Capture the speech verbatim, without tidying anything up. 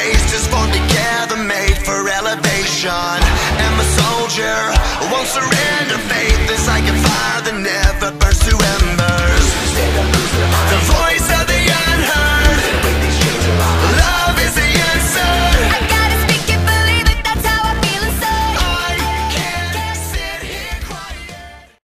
taste is for together, made for elevation. And my soldier won't surrender.